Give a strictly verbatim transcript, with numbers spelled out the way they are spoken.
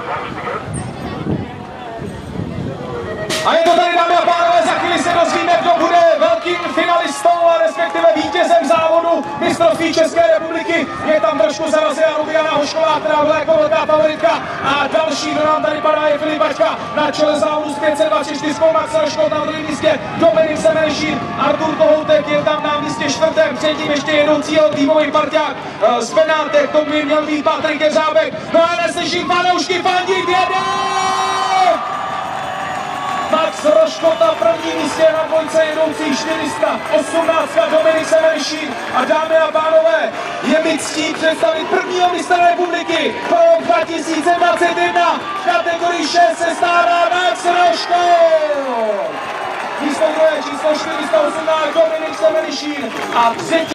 A je to tady, dámy a pánové, za chvíli se dozvíme, kdo bude velkým finalistou a respektive vítězem závodu mistrovství České republiky. Je tam trošku zarazená Lubiana Hošková, která byla jako velká favoritka. A další, kdo nám tady padá, je Filip Bačka na čele závodu s pět set dvacet čtyři, Max Roškot na druhém místě, Dominik Semenšín, Artur Kohoutek je tam na místě čtvrtém, předtím ještě jedoucí týmový parťák z Benátek, to by měl být Patrik Jeřábek. No a neslyším fanoušky fandit, jede! Max Roškot na prvním místě, na dvojce jedoucí čtyři sta osmnáct Dominik Semenšín. A dámy a pánové, je mi ctí představit prvního mistra republiky pro rok dva tisíce dvacet jedna. V kategorii šest se stává Max Roškot. Místo druhé číslo čtyři sta osmnáct Dominik Semenšín a třetí